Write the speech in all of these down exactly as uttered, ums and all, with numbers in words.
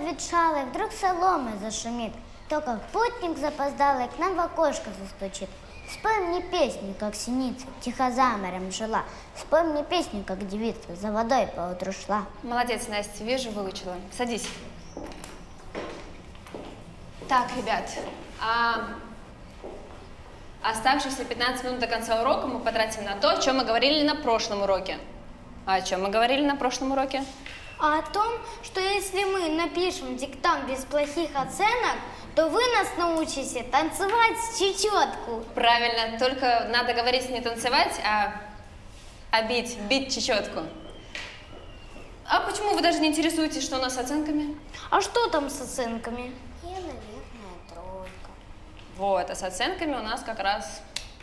обветшалый, вдруг соломой зашумит, то как путник запоздалый к нам в окошко застучит. Спой мне песню, как синица, тихо за морем жила. Спой мне песню, как девица, за водой поутру шла. Молодец, Настя, вижу, выучила. Садись. Так, ребят, а оставшиеся пятнадцать минут до конца урока мы потратим на то, о чем мы говорили на прошлом уроке. А о чем мы говорили на прошлом уроке? А о том, что если мы напишем диктант без плохих оценок, то вы нас научите танцевать чечетку. Правильно, только надо говорить не танцевать, а, а бить, бить чечетку. А почему вы даже не интересуетесь, что у нас с оценками? А что там с оценками? Я, наверное, тройка. Вот, а с оценками у нас как раз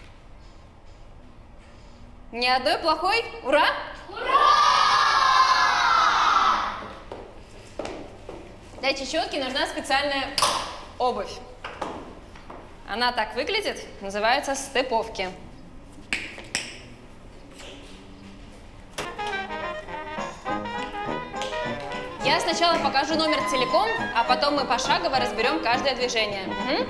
ни одной плохой. Ура! Ура! Для чечетки нужна специальная обувь. Она так выглядит, называется степовки. Я сначала покажу номер целиком, а потом мы пошагово разберем каждое движение. Угу.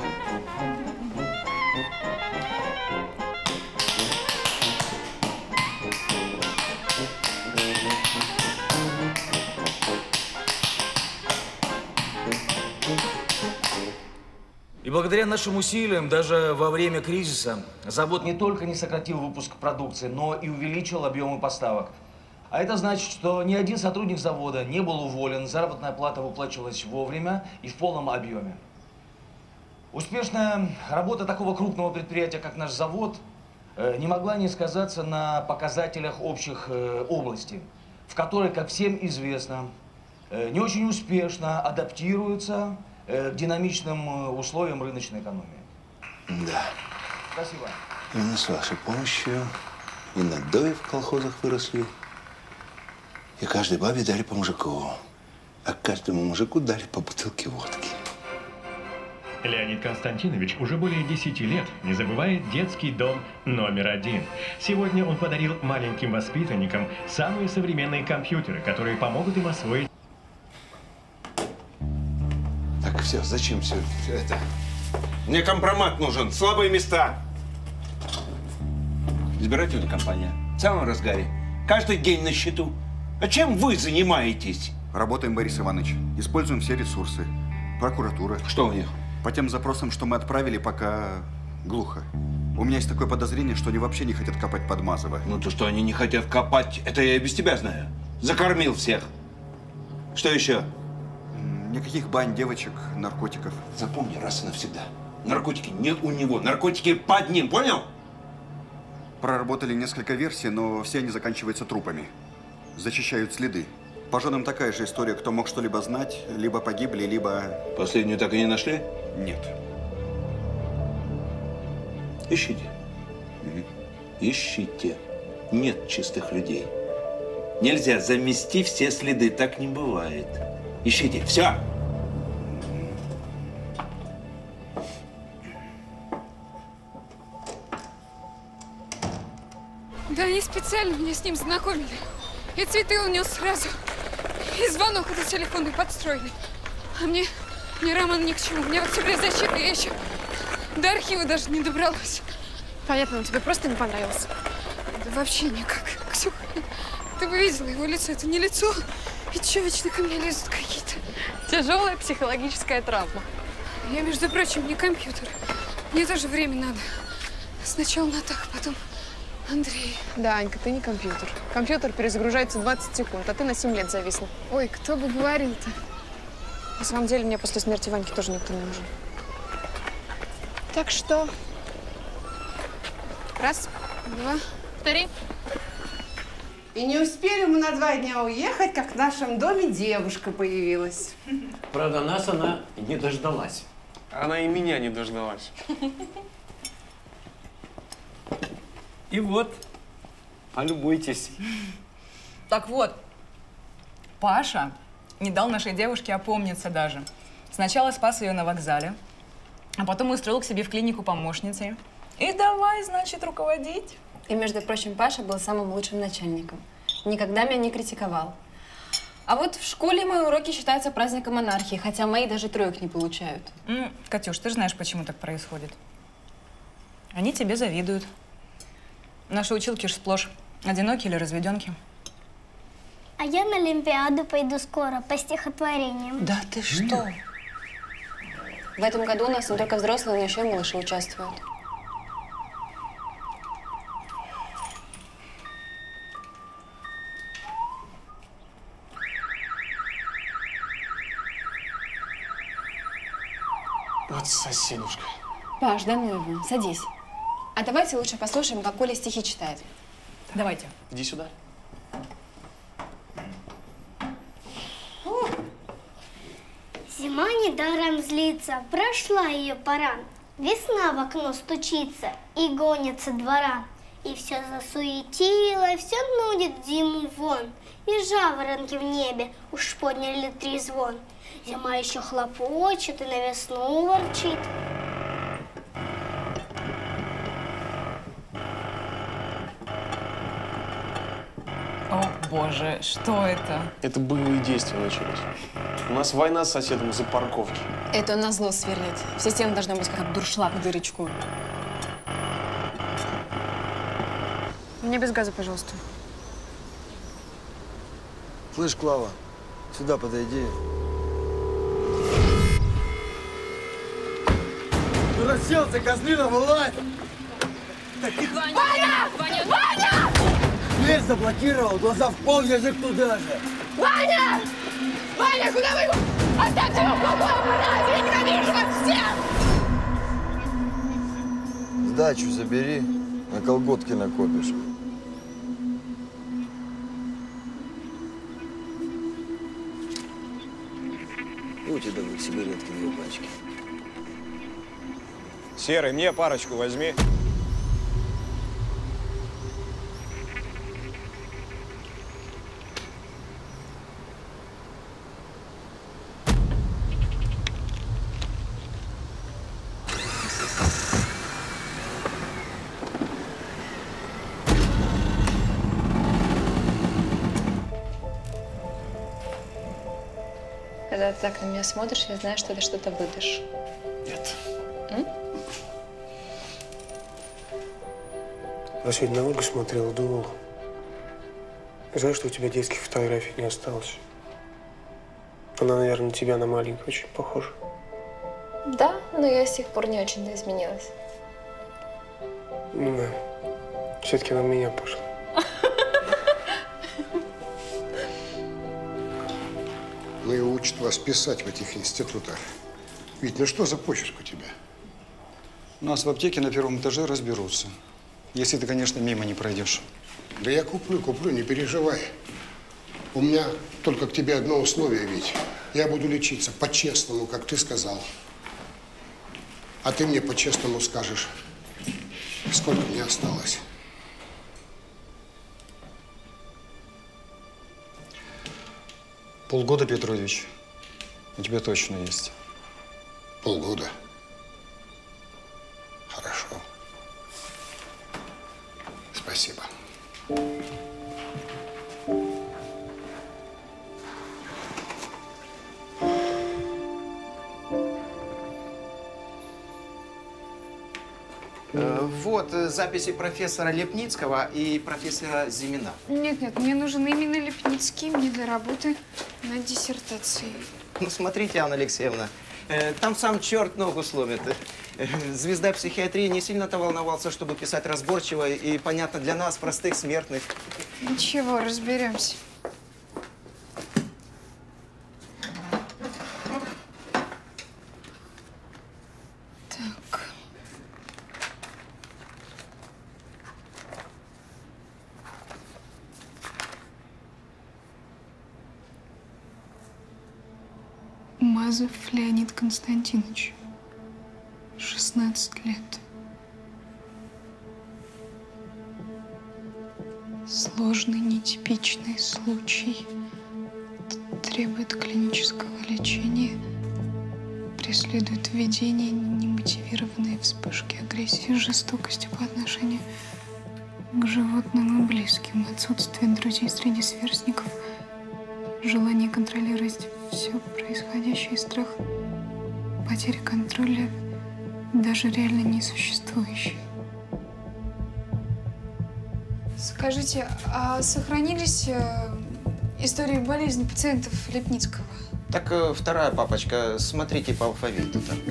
И благодаря нашим усилиям, даже во время кризиса, завод не только не сократил выпуск продукции, но и увеличил объемы поставок. А это значит, что ни один сотрудник завода не был уволен, заработная плата выплачивалась вовремя и в полном объеме. Успешная работа такого крупного предприятия, как наш завод, не могла не сказаться на показателях общих областей, в которой, как всем известно, не очень успешно адаптируются к динамичным условиям рыночной экономии. Да. Спасибо. Именно с вашей помощью и надои в колхозах выросли, и каждой бабе дали по мужику, а каждому мужику дали по бутылке водки. Леонид Константинович уже более десяти лет не забывает детский дом номер один. Сегодня он подарил маленьким воспитанникам самые современные компьютеры, которые помогут им освоить. Так, все, зачем все, все это? Мне компромат нужен, слабые места. Избирательная кампания в самом разгаре. Каждый день на счету. А чем вы занимаетесь? Работаем, Борис Иванович. Используем все ресурсы. Прокуратура. Что у них? По тем запросам, что мы отправили, пока глухо. У меня есть такое подозрение, что они вообще не хотят копать под Мазово. Ну то, что они не хотят копать, это я и без тебя знаю. Закормил всех. Что еще? Никаких бань, девочек, наркотиков. Запомни раз и навсегда. Наркотики не у него, наркотики под ним, понял? Проработали несколько версий, но все они заканчиваются трупами. Зачищают следы. По женам такая же история. Кто мог что-либо знать, либо погибли, либо… Последнюю так и не нашли? Нет. Ищите. Ищите. Нет чистых людей. Нельзя замести все следы, так не бывает. Ищите. Все. Да они специально меня с ним знакомили. И цветы унес сразу. И звонок этот телефонный подстроили. А мне, мне Роман ни к чему. У меня в октябре защита, я еще до архива даже не добралась. Понятно, он тебе просто не понравился? Да вообще никак. Ксюха, ты бы видела его лицо. Это не лицо. И че вечно ко мне лезут какие-то? Тяжелая психологическая травма. Я, между прочим, не компьютер. Мне тоже время надо. Сначала Натаха, потом Андрей. Да, Анька, ты не компьютер. Компьютер перезагружается двадцать секунд, а ты на семь лет зависла. Ой, кто бы говорил-то? На самом деле, мне после смерти Ваньки тоже никто не нужен. Так что… Раз, два, три. И не успели мы на два дня уехать, как в нашем доме девушка появилась. Правда, нас она не дождалась. Она и меня не дождалась. И вот, полюбуйтесь. Так вот, Паша не дал нашей девушке опомниться даже. Сначала спас ее на вокзале, а потом устроил к себе в клинику помощницей. И давай, значит, руководить. И, между прочим, Паша был самым лучшим начальником. Никогда меня не критиковал. А вот в школе мои уроки считаются праздником монархии, хотя мои даже троек не получают. Ну, Катюш, ты же знаешь, почему так происходит. Они тебе завидуют. Наши училки ж сплошь одинокие или разведенки. А я на Олимпиаду пойду скоро по стихотворениям. Да ты что? В этом году у нас не только взрослые, но еще и малыши участвуют. Вот соседушка. Паш, да ну его, садись. А давайте лучше послушаем, как Коля стихи читает. Давайте. Иди сюда. Зима недаром злится, прошла ее пора. Весна в окно стучится и гонится двора. И все засуетило, все нудит зиму вон. И жаворонки в небе уж подняли трезвон. Зима еще хлопочет и на весну ворчит. О, боже, что это? Это боевые действия начались. У нас война с соседом из-за парковки. Это он назло сверлит. Все стены должны быть как дуршлаг в дырочку. Мне без газа, пожалуйста. Слышь, Клава, сюда подойди. Ты расселся, козлина, вылазь! Ваня! Ваня! Ваня! Ваня! Дверь заблокировал, глаза в пол, язык туда же. Ваня! Ваня, куда вы его? Оставьте его в покое, мразь! Я ненавижу вас всех! Сдачу забери, на колготки накопишь. Будьте добры, сигаретки, две пачки. Серый, мне парочку возьми. Когда ты так на меня смотришь, я знаю, что ты что-то выдашь. Нет. М? Я сегодня на Ольгу смотрел, думал. Знаешь, что у тебя детских фотографий не осталось? Она, наверное, на тебя, на маленькую, очень похожа. Да, но я с тех пор не очень-то изменилась. Да. Все-таки она в меня пошла. Ну и учат вас писать в этих институтах. Вить, ну что за почерк у тебя? У нас в аптеке на первом этаже разберутся. Если ты, конечно, мимо не пройдешь. Да я куплю, куплю, не переживай. У меня только к тебе одно условие, Вить. Я буду лечиться по-честному, как ты сказал. А ты мне по-честному скажешь, сколько мне осталось. Полгода, Петрович, у тебя точно есть. Полгода. Хорошо. Спасибо. Вот записи профессора Лепницкого и профессора Зимина. Нет, нет, мне нужен именно Лепницкий, мне для работы над диссертацией. Ну, смотрите, Анна Алексеевна, э, там сам черт ногу сломит. Э, звезда психиатрии не сильно-то волновался, чтобы писать разборчиво и понятно для нас, простых смертных. Ничего, разберемся. Так. Мазов Леонид Константинович, шестнадцать лет. Сложный, нетипичный случай. Требует клинического лечения. Преследует введение немотивированной вспышки агрессии, жестокости по отношению к животным и близким, отсутствие друзей среди сверстников, Желание контролировать все происходящее, страх потери контроля, даже реально несуществующий. Скажите, а сохранились э, истории болезни пациентов Лепницкого? Так, э, вторая папочка, смотрите по алфавиту там.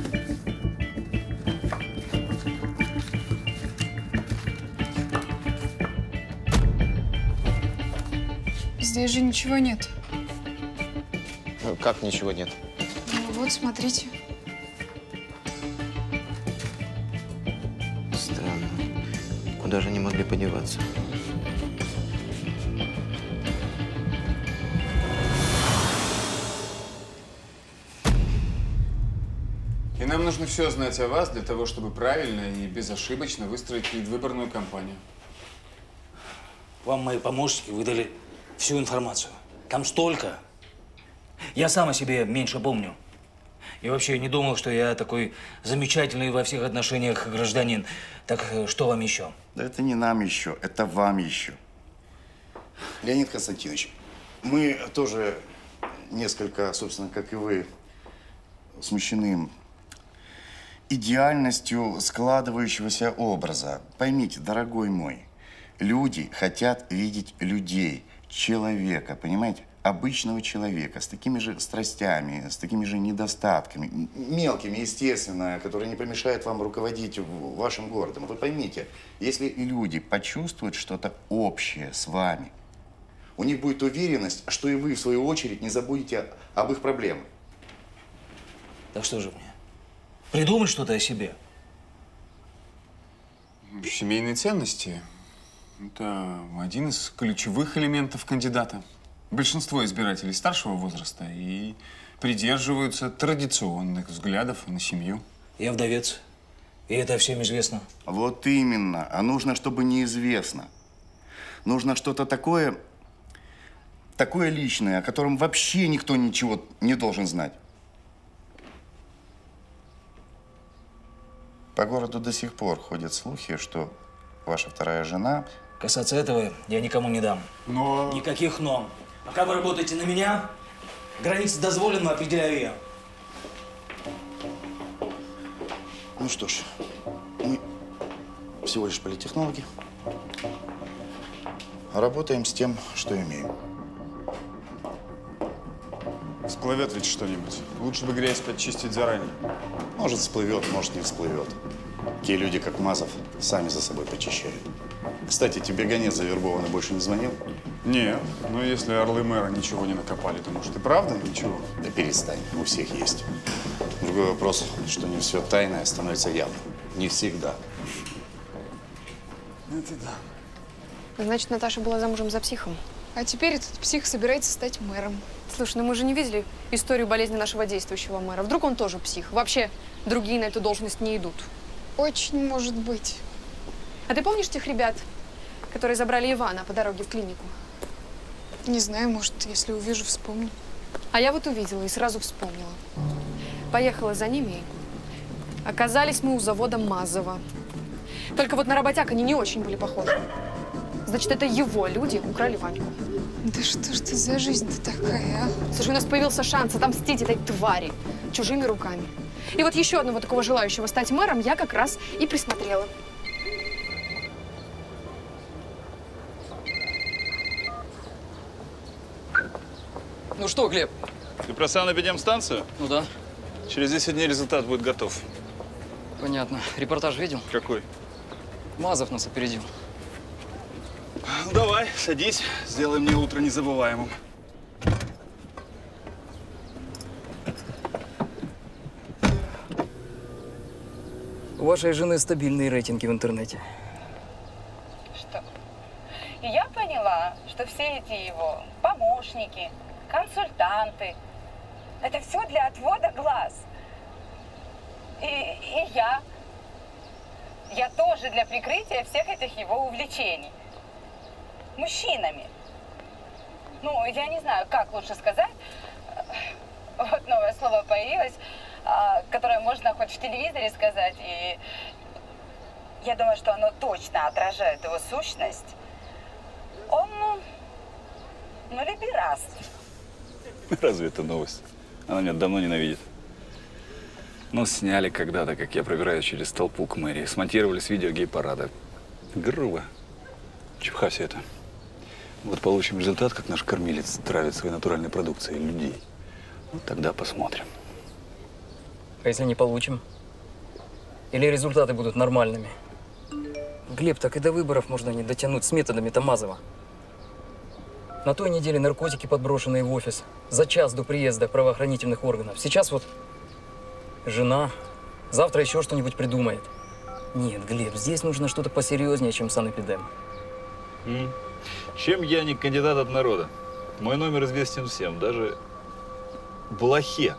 Здесь же ничего нет. Как ничего нет? Ну вот, смотрите. Странно. Куда же они могли подеваться? И нам нужно все знать о вас для того, чтобы правильно и безошибочно выстроить предвыборную кампанию. Вам мои помощники выдали всю информацию. Там столько. Я сам о себе меньше помню. И вообще не думал, что я такой замечательный во всех отношениях гражданин. Так что вам еще? Да это не нам еще, это вам еще. Леонид Константинович, мы тоже несколько, собственно, как и вы, смущены идеальностью складывающегося образа. Поймите, дорогой мой, люди хотят видеть людей, человека, понимаете? Обычного человека, с такими же страстями, с такими же недостатками, мелкими, естественно, которые не помешают вам руководить вашим городом. Вы поймите, если люди почувствуют что-то общее с вами, у них будет уверенность, что и вы, в свою очередь, не забудете об их проблемах. Так что же мне? Придумать что-то о себе? Семейные ценности – это один из ключевых элементов кандидата. Большинство избирателей старшего возраста и придерживаются традиционных взглядов на семью. Я вдовец, и это всем известно. Вот именно. А нужно, чтобы неизвестно. Нужно что-то такое, такое личное, о котором вообще никто ничего не должен знать. По городу до сих пор ходят слухи, что ваша вторая жена… Касаться этого я никому не дам. Но… Никаких «но». Пока вы работаете на меня, границы дозволенного определяю я. Ну что ж, мы всего лишь политтехнологи. Работаем с тем, что имеем. Всплывет ведь что-нибудь. Лучше бы грязь подчистить заранее. Может, всплывет, может, не всплывет. Такие люди, как Мазов, сами за собой почищают. Кстати, тебе гонец завербованный больше не звонил? Нет, но если орлы мэра ничего не накопали, то может и правда ничего? Да перестань, у всех есть. Другой вопрос, что не все тайное становится явным. Не всегда. Это да. Значит, Наташа была замужем за психом. А теперь этот псих собирается стать мэром. Слушай, ну мы же не видели историю болезни нашего действующего мэра. Вдруг он тоже псих? Вообще, другие на эту должность не идут. Очень может быть. А ты помнишь тех ребят, которые забрали Ивана по дороге в клинику? Не знаю, может, если увижу, вспомню. А я вот увидела и сразу вспомнила. Поехала за ними. Оказались мы у завода Мазова. Только вот на работяг они не очень были похожи. Значит, это его люди украли Ваньку. Да что ж ты за жизнь-то такая, а? Слушай, у нас появился шанс отомстить этой твари чужими руками. И вот еще одного такого желающего стать мэром я как раз и присмотрела. Ну что, Глеб? Ты про санэпидемстанцию? Ну да. Через десять дней результат будет готов. Понятно. Репортаж видел? Какой? Мазов нас опередил. Ну давай, садись, сделай мне утро незабываемым. У вашей жены стабильные рейтинги в интернете. Что? И я поняла, что все эти его помощники, консультанты, это все для отвода глаз. И, и я. Я тоже для прикрытия всех этих его увлечений. Мужчинами. Ну, я не знаю, как лучше сказать. Вот новое слово появилось, которое можно хоть в телевизоре сказать. И я думаю, что оно точно отражает его сущность. Он, ну, ну либераст. Разве это новость? Она меня давно ненавидит. Ну, сняли когда-то, как я пробираюсь через толпу к мэрии. Смонтировали с видео гей-парада. Грубо. Чепуха все это. Вот получим результат, как наш кормилец травит своей натуральной продукцией людей. Вот тогда посмотрим. А если не получим? Или результаты будут нормальными? Глеб, так и до выборов можно не дотянуть с методами Тамазова. На той неделе наркотики, подброшенные в офис, за час до приезда правоохранительных органов. Сейчас вот жена, завтра еще что-нибудь придумает. Нет, Глеб, здесь нужно что-то посерьезнее, чем санэпидем. М? Чем я не кандидат от народа? Мой номер известен всем, даже блохе.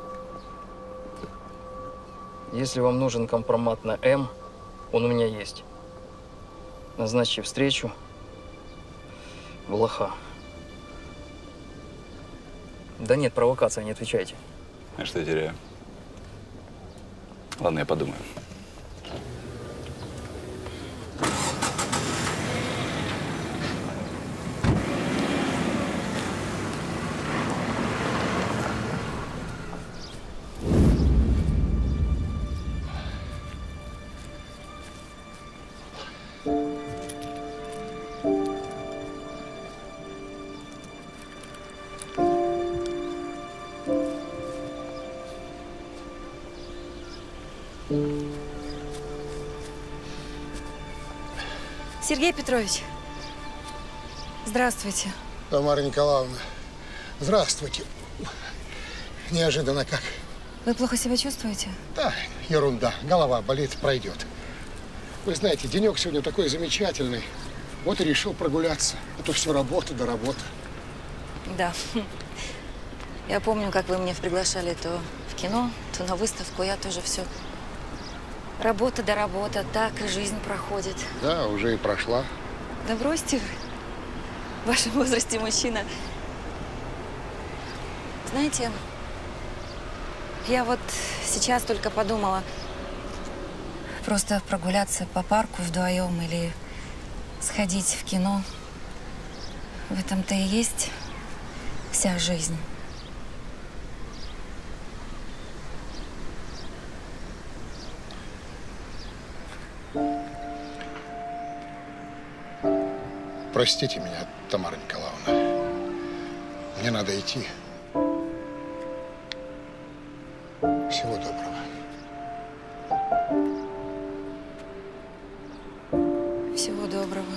Если вам нужен компромат на М, он у меня есть. Назначьте встречу. Блоха. Да нет, провокация, не отвечайте. А что я теряю? Ладно, я подумаю. Сергей Петрович, здравствуйте. Тамара Николаевна, здравствуйте. Неожиданно как. Вы плохо себя чувствуете? Да, ерунда. Голова болит, пройдет. Вы знаете, денек сегодня такой замечательный. Вот и решил прогуляться. А то все работа да работа. Да. Я помню, как вы меня приглашали то в кино, то на выставку. Я тоже все. Работа да работа, так и жизнь проходит. Да, уже и прошла. Да бросьте вы. В вашем возрасте мужчина. Знаете, я вот сейчас только подумала, просто прогуляться по парку вдвоем или сходить в кино. В этом-то и есть вся жизнь. Простите меня, Тамара Николаевна. Мне надо идти. Всего доброго. Всего доброго.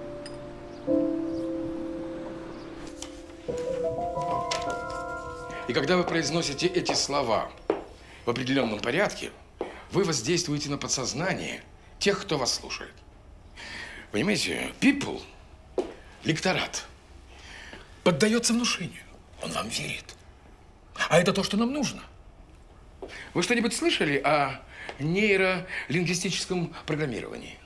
И когда вы произносите эти слова в определенном порядке, вы воздействуете на подсознание тех, кто вас слушает. Понимаете, people, лекторат, поддается внушению. Он вам верит. А это то, что нам нужно. Вы что-нибудь слышали о нейролингвистическом программировании?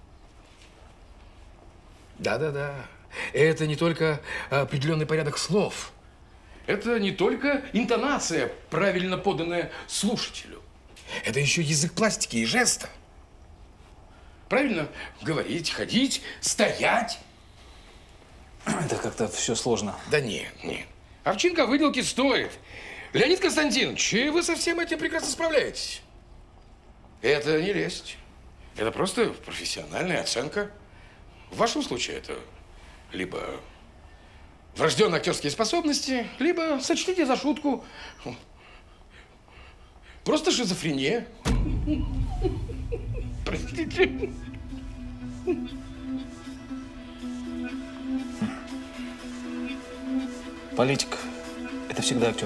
Да-да-да. Это не только определенный порядок слов. Это не только интонация, правильно поданная слушателю. Это еще язык пластики и жеста. Правильно говорить, ходить, стоять. Это как-то все сложно. Да нет, нет. Овчинка выделки стоит. Леонид Константинович, вы со всем этим прекрасно справляетесь. Это не лесть. Это просто профессиональная оценка. В вашем случае это либо врожденные актерские способности, либо, сочтите за шутку, просто шизофрения. Простите. Политик – это всегда актер.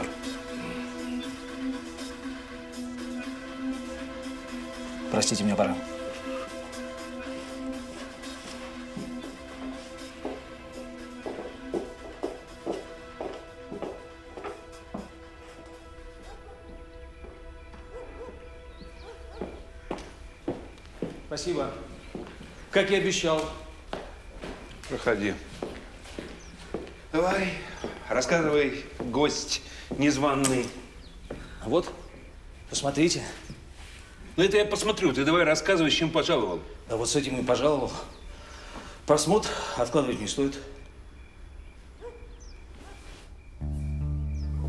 Простите, мне пора. Спасибо. Как и обещал. Проходи. Давай, рассказывай, гость незваный. Вот, посмотрите. Ну это я посмотрю. Ты давай рассказывай, с чем пожаловал. Да вот с этим и пожаловал. Просмотр откладывать не стоит.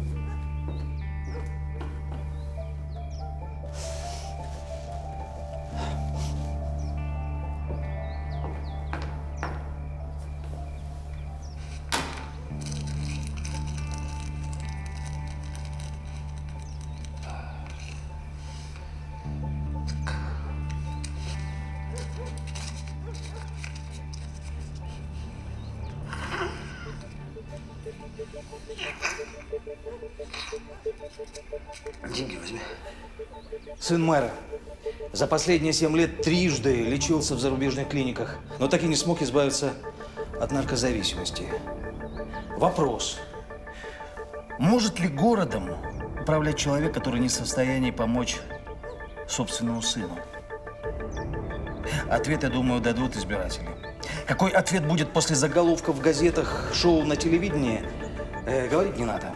Деньги возьми. Сын мэра за последние семь лет трижды лечился в зарубежных клиниках, но так и не смог избавиться от наркозависимости. Вопрос. Может ли городом управлять человек, который не в состоянии помочь собственному сыну? Ответ, я думаю, дадут избиратели. Какой ответ будет после заголовков в газетах, шоу на телевидении, э, говорить не надо.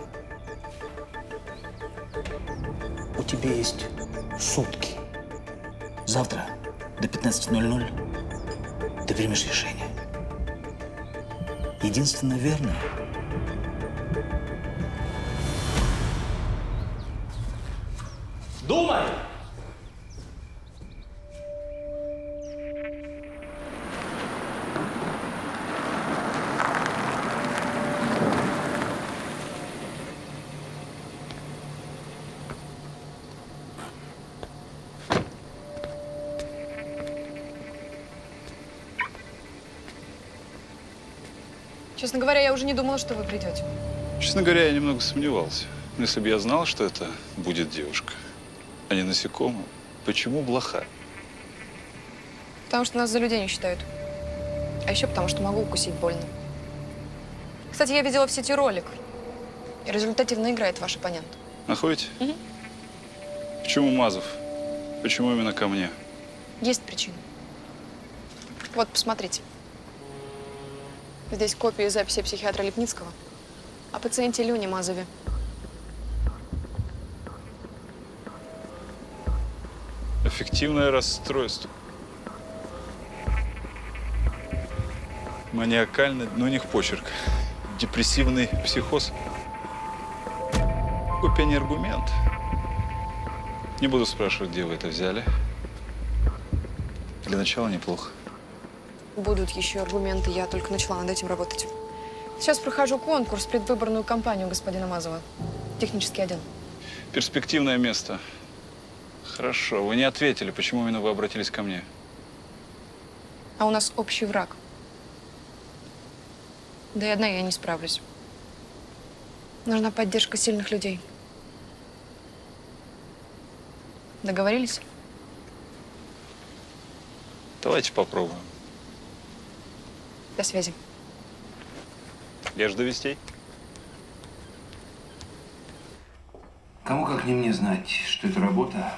У тебя есть сутки. Завтра до пятнадцати ноль-ноль ты примешь решение. Единственное верное. Думай! Честно говоря, я уже не думала, что вы придете. Честно говоря, я немного сомневался. Но если бы я знал, что это будет девушка, а не насекомое, почему блоха? Потому что нас за людей не считают. А еще потому, что могу укусить больно. Кстати, я видела в сети ролик. И результативно играет ваш оппонент. Находите? Угу. Почему Мазов? Почему именно ко мне? Есть причина. Вот, посмотрите. Здесь копии записи психиатра Лепницкого о пациенте Лене Мазове. Аффективное расстройство. Маниакальный, но у них почерк. Депрессивный психоз. Копия не аргумент. Не буду спрашивать, где вы это взяли. Для начала неплохо. Будут еще аргументы, я только начала над этим работать. Сейчас прохожу конкурс, предвыборную кампанию господина Мазова. Технический отдел. Перспективное место. Хорошо. Вы не ответили, почему именно вы обратились ко мне. А у нас общий враг. Да и одна я не справлюсь. Нужна поддержка сильных людей. Договорились? Давайте попробуем. До связи. Я жду вестей. Кому как не мне знать, что это работа.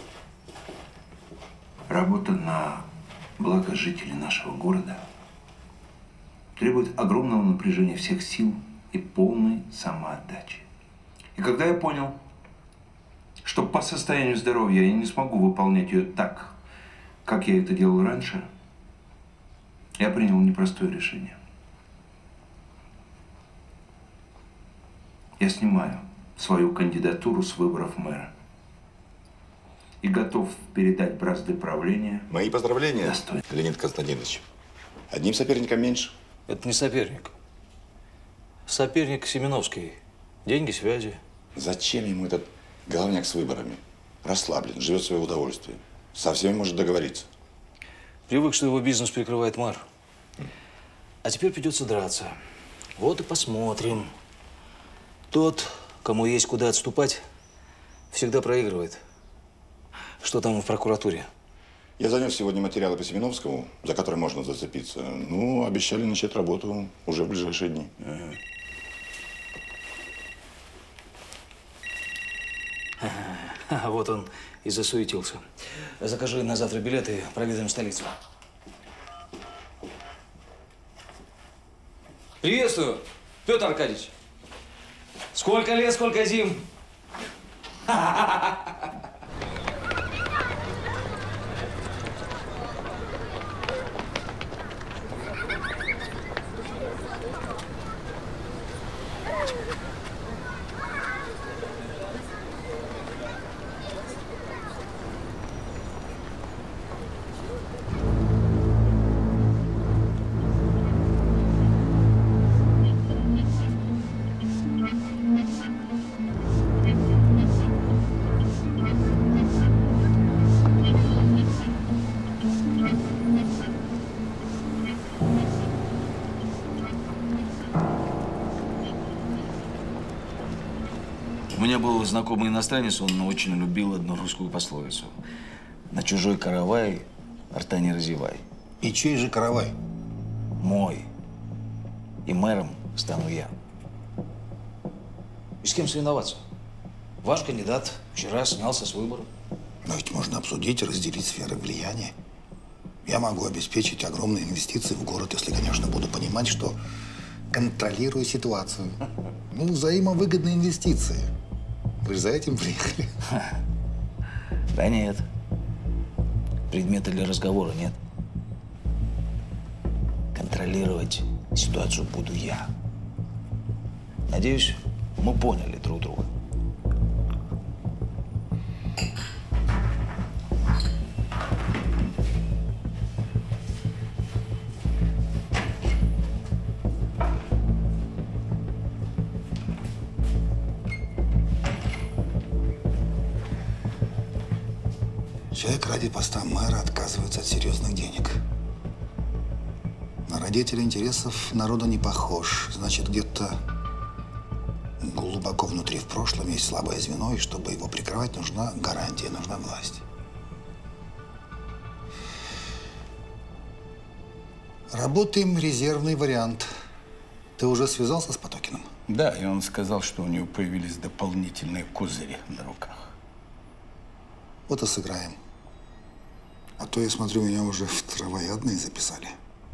Работа на благо жителей нашего города требует огромного напряжения всех сил и полной самоотдачи. И когда я понял, что по состоянию здоровья я не смогу выполнять ее так, как я это делал раньше, я принял непростое решение. Я снимаю свою кандидатуру с выборов мэра и готов передать бразды правления. Мои поздравления, достойно. Леонид Константинович. Одним соперником меньше. Это не соперник. Соперник Семеновский. Деньги, связи. Зачем ему этот головняк с выборами? Расслаблен, живет в свое удовольствие. Со всеми может договориться. Привык, что его бизнес прикрывает мэр. А теперь придется драться. Вот и посмотрим. Тот, кому есть куда отступать, всегда проигрывает. Что там в прокуратуре? Я занес сегодня материалы по Семеновскому, за которые можно зацепиться. Ну, обещали начать работу уже в ближайшие дни. Ага. Вот он и засуетился. Закажи на завтра билеты, проведаем столицу. Приветствую, Петр Аркадьевич. Сколько лет, сколько зим. меня был знакомый иностранец, он очень любил одну русскую пословицу. На чужой каравай рта не разевай. И чей же каравай? Мой. И мэром стану я. И с кем соревноваться? Ваш кандидат вчера снялся с выбора. Но ведь можно обсудить, разделить сферы влияния. Я могу обеспечить огромные инвестиции в город, если, конечно, буду понимать, что контролирую ситуацию. Ну, взаимовыгодные инвестиции. Вы же за этим приехали. Да нет. Предмета для разговора нет. Контролировать ситуацию буду я. Надеюсь, мы поняли друг друга. Человек ради поста мэра отказывается от серьезных денег. На родителя интересов народа не похож. Значит, где-то глубоко внутри в прошлом есть слабое звено, и чтобы его прикрывать, нужна гарантия, нужна власть. Работаем резервный вариант. Ты уже связался с Потокиным? Да, и он сказал, что у него появились дополнительные козыри на руках. Вот и сыграем. А то, я смотрю, меня уже в травоядные записали.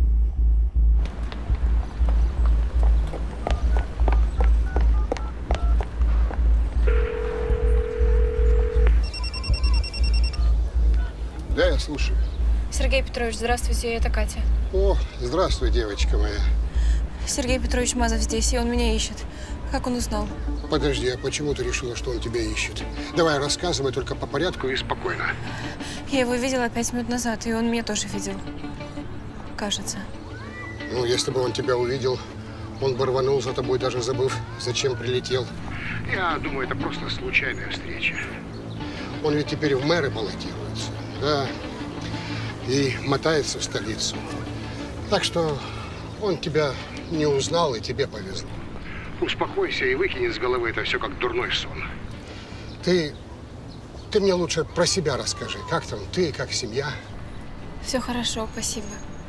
Да, я слушаю. Сергей Петрович, здравствуйте, это Катя. О, здравствуй, девочка моя. Сергей Петрович Мазов здесь, и он меня ищет. Как он узнал? Подожди, а почему ты решила, что он тебя ищет? Давай, рассказывай только по порядку и спокойно. Я его видела пять минут назад, и он меня тоже видел. Кажется. Ну, если бы он тебя увидел, он бы рванул за тобой, даже забыв, зачем прилетел. Я думаю, это просто случайная встреча. Он ведь теперь в мэры баллотируется, да, и мотается в столицу. Так что он тебя не узнал, и тебе повезло. Успокойся и выкини с головы это все как дурной сон. Ты, ты мне лучше про себя расскажи. Как там ты, как семья? Все хорошо, спасибо.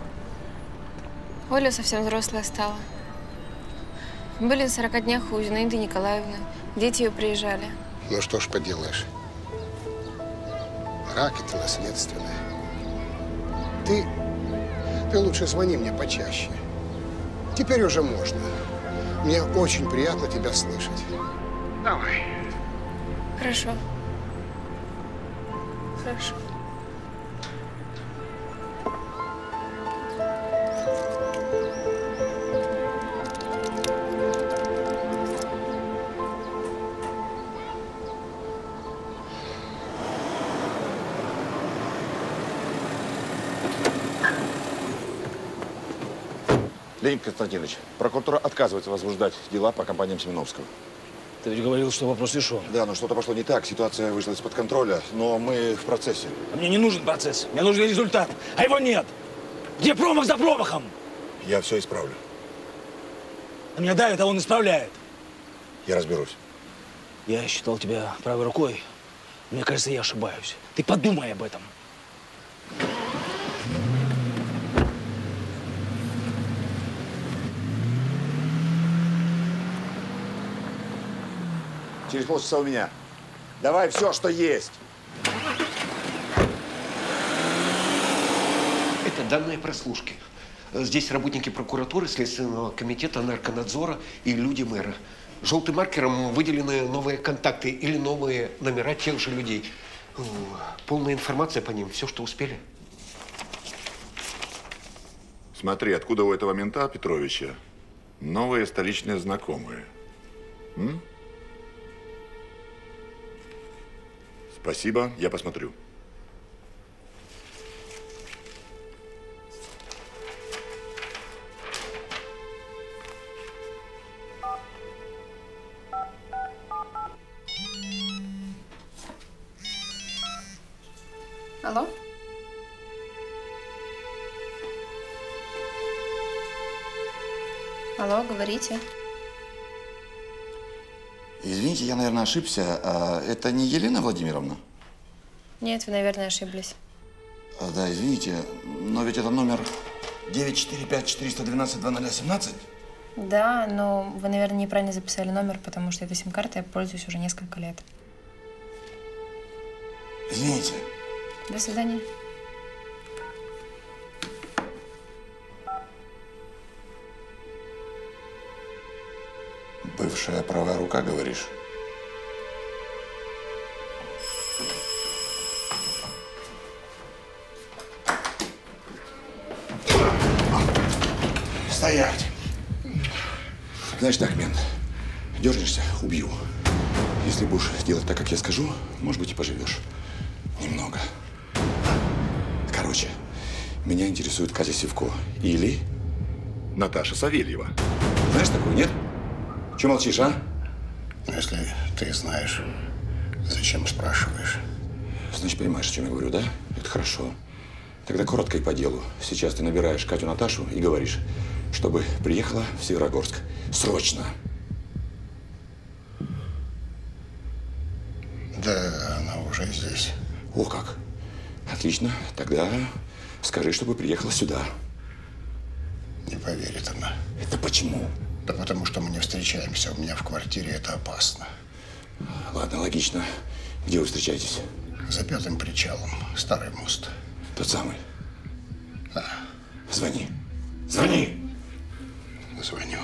Оля совсем взрослая стала. Были на сорока днях у Зинаиды Николаевны. Дети ее приезжали. Ну что ж поделаешь. Рак – это наследственное. Ты, ты лучше звони мне почаще. Теперь уже можно. Мне очень приятно тебя слышать. Давай. Хорошо. Хорошо. Леонид Константинович, прокуратура отказывается возбуждать дела по компаниям Семеновского. Ты ведь говорил, что вопрос решен. Да, но что-то пошло не так. Ситуация вышла из-под контроля, но мы в процессе. Мне не нужен процесс. Мне нужен результат. А его нет. Где промах за промахом? Я все исправлю. На меня давит, а он исправляет. Я разберусь. Я считал тебя правой рукой. Мне кажется, я ошибаюсь. Ты подумай об этом. Через полчаса у меня. Давай все, что есть. Это данные прослушки. Здесь работники прокуратуры, Следственного комитета, нарконадзора и люди мэра. Желтым маркером выделены новые контакты или новые номера тех же людей. Полная информация по ним, все, что успели. Смотри, откуда у этого мента Петровича новые столичные знакомые. М? Спасибо, я посмотрю. Алло? Алло, говорите. Извините, я, наверное, ошибся. А это не Елена Владимировна? Нет, вы, наверное, ошиблись. А, да, извините, но ведь это номер девять четыре пять четыреста двенадцать два ноль семнадцать. Да, но вы, наверное, неправильно записали номер, потому что этой сим-картой я пользуюсь уже несколько лет. Извините. До свидания. Бывшая правая рука, говоришь? Стоять! Знаешь так, мент, дернешься – убью. Если будешь делать так, как я скажу, может быть, и поживешь. Немного. Короче, меня интересует Катя Сивко или Наташа Савельева. Знаешь такую, нет? Чего молчишь, а? Если ты знаешь, зачем спрашиваешь? Значит, понимаешь, о чем я говорю, да? Это хорошо. Тогда коротко и по делу. Сейчас ты набираешь Катю Наташу и говоришь, чтобы приехала в Северогорск. Срочно. Да, она уже здесь. О, как. Отлично. Тогда скажи, чтобы приехала сюда. Не поверит она. Это почему? Да потому что мы не встречаемся. У меня в квартире это опасно. Ладно, логично. Где вы встречаетесь? За пятым причалом. Старый мост. Тот самый? Да. Звони. Звони! Звоню.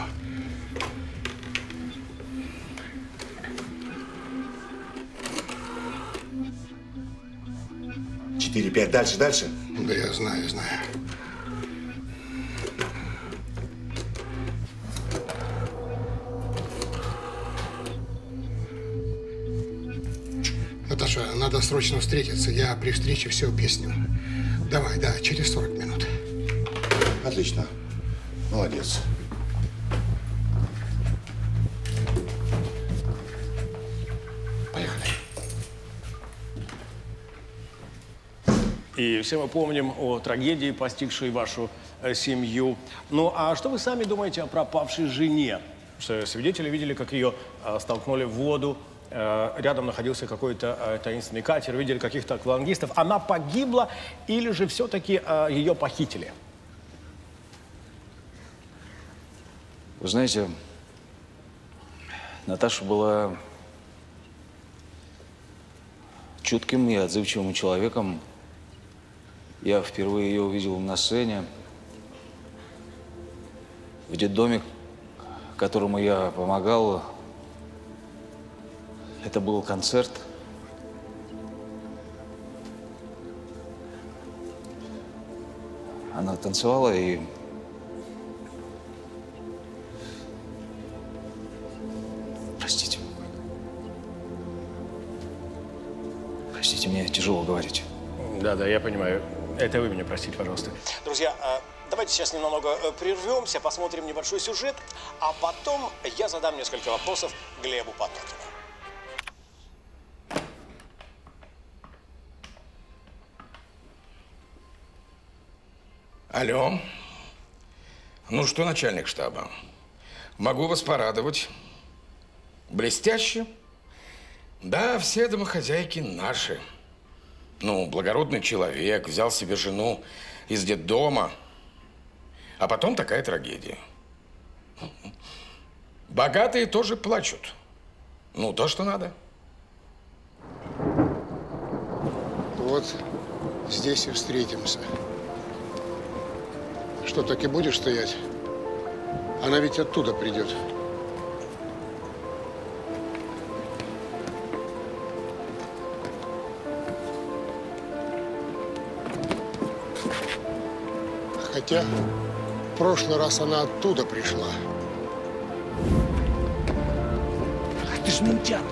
Четыре, пять. Дальше, дальше. Да я знаю, знаю. Наташа, надо срочно встретиться. Я при встрече все объясню. Давай, да, через сорок минут. Отлично. Молодец. Поехали. И все мы помним о трагедии, постигшей вашу э, семью. Ну, а что вы сами думаете о пропавшей жене? Что свидетели видели, как ее э, столкнули в воду. Э, рядом находился какой-то э, таинственный катер, видели каких-то аквалангистов. Она погибла или же все-таки э, ее похитили? Вы знаете, Наташа была чутким и отзывчивым человеком. Я впервые ее увидел на сцене, в детдоме, которому я помогал. Это был концерт. Она танцевала и простите. Простите, мне тяжело говорить. Да, да, я понимаю. Это вы меня простите, пожалуйста. Друзья, давайте сейчас немного прервемся, посмотрим небольшой сюжет, а потом я задам несколько вопросов Глебу Потокину. Алло. Ну что, начальник штаба, могу вас порадовать. Блестяще. Да, все домохозяйки наши. Ну, благородный человек, взял себе жену из детдома, а потом такая трагедия. Богатые тоже плачут. Ну, то, что надо. Вот здесь и встретимся. Что, так и будешь стоять? Она ведь оттуда придет. Хотя в прошлый раз она оттуда пришла. Ах ты ж ментяк!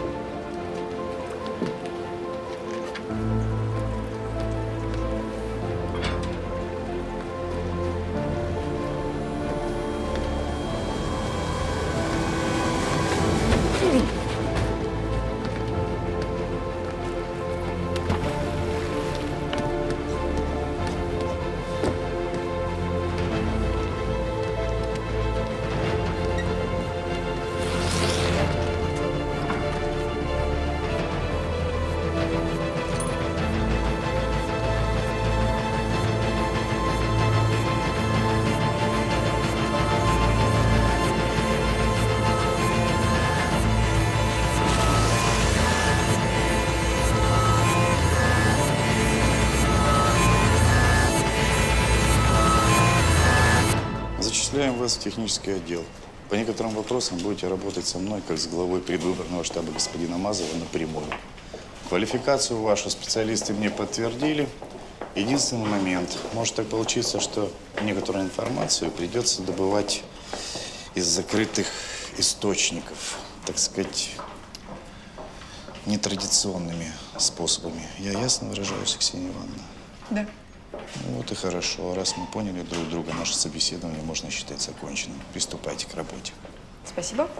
Зачисляем вас в технический отдел. По некоторым вопросам будете работать со мной, как с главой предвыборного штаба господина Мазова напрямую. Квалификацию вашу специалисты мне подтвердили. Единственный момент. Может так получиться, что некоторую информацию придется добывать из закрытых источников, так сказать, нетрадиционными способами. Я ясно выражаюсь, Ксения Ивановна? Да. Ну, вот и хорошо. Раз мы поняли друг друга, наше собеседование можно считать законченным. Приступайте к работе. Спасибо.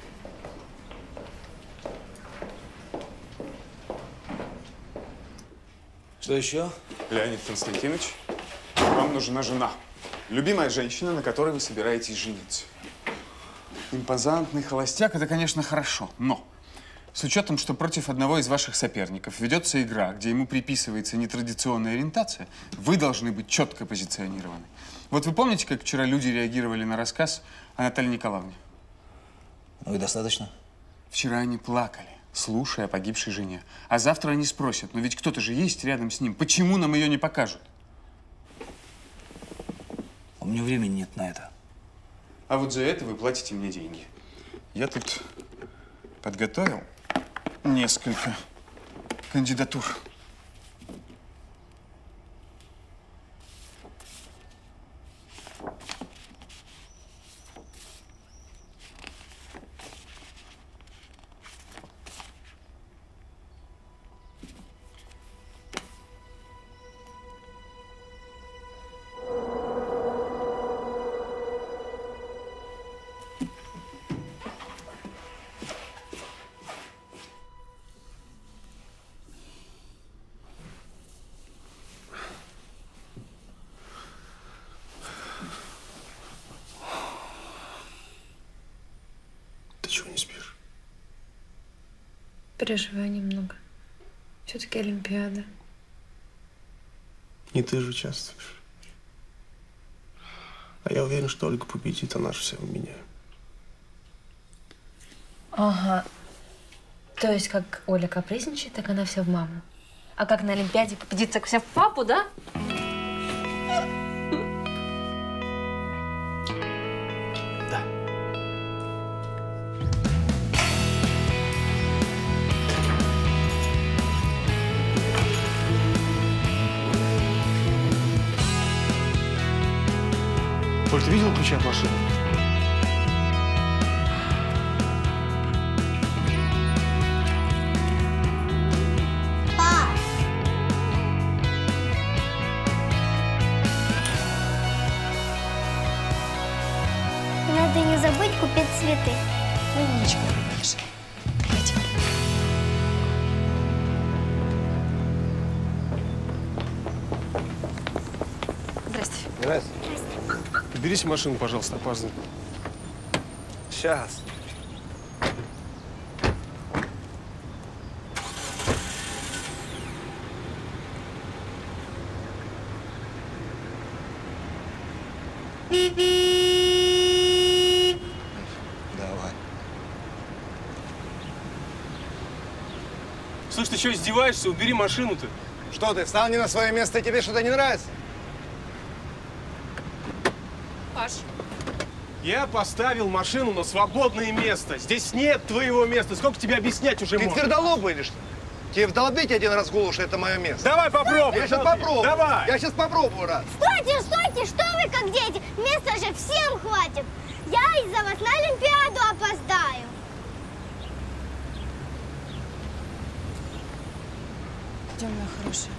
Что еще? Леонид Константинович, вам нужна жена. Любимая женщина, на которой вы собираетесь жениться. Импозантный холостяк – это, конечно, хорошо, но с учетом, что против одного из ваших соперников ведется игра, где ему приписывается нетрадиционная ориентация, вы должны быть четко позиционированы. Вот вы помните, как вчера люди реагировали на рассказ о Наталье Николаевне? Ну и достаточно. Вчера они плакали, слушая о погибшей жене. А завтра они спросят, но ведь кто-то же есть рядом с ним, почему нам ее не покажут? У меня времени нет на это. А вот за это вы платите мне деньги. Я тут подготовил несколько кандидатур. Переживаю немного. Все-таки Олимпиада. Не ты же участвуешь. А я уверен, что Ольга победит, она же вся у меня. Ага. То есть, как Оля капризничает, так она вся в маму. А как на Олимпиаде победит, так вся в папу, да? Оль, ты видел ключи от машины? Пап! Надо не забыть купить цветы. Умничка, Маша. Пойдем. Здрасте. Здрасте. Берите машину, пожалуйста, опаздываю. Сейчас. Давай. Слышь, ты что, издеваешься? Убери машину-то. Что ты, встал не на свое место, и тебе что-то не нравится? Паш. Я поставил машину на свободное место. Здесь нет твоего места. Сколько тебе объяснять уже Ты можно? твердолобый или что? Тебе вдолбить один раз в голову, что это мое место? Давай попробуй. Я сейчас Вдолби. попробую. Давай. Я сейчас попробую, раз. Стойте, стойте, что вы как дети? Места же всем хватит. Я из-за вас на Олимпиаду опоздаю. Идем, моя хорошая.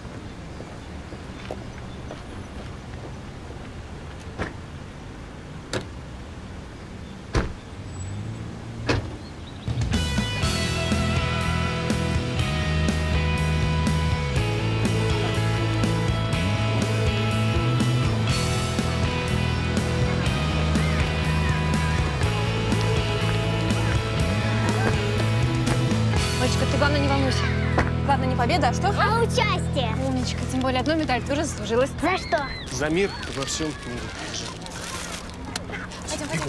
Олечка, ты главное не волнуйся. Главное не победа, а что? А участие. Умничка, тем более одну медаль ты уже заслужилась. За что? За мир во всем мире. Пойдем, пойдем.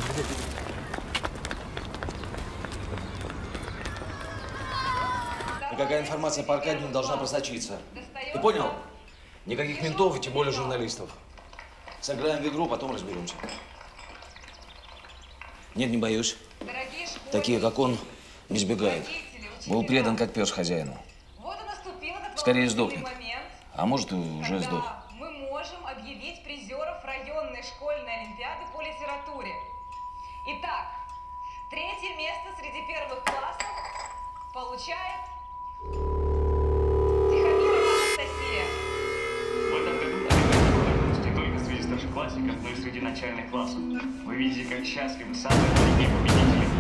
Никакая информация по Аркадию не должна просочиться. Ты понял? Никаких ментов и тем более журналистов. Сыграем в игру, потом разберемся. Нет, не боюсь. Такие, как он, не сбегают. Был предан, как пес хозяину. Скорее сдохнет. А может, и уже сдох. Мы можем объявить призеров районной школьной олимпиады по литературе. Итак, третье место среди первых классов получает Тихомирова Анастасия. В этом году олимпиада не только среди старшеклассников, но и среди начальных классов. Вы видите, как счастливы самые дорогие победители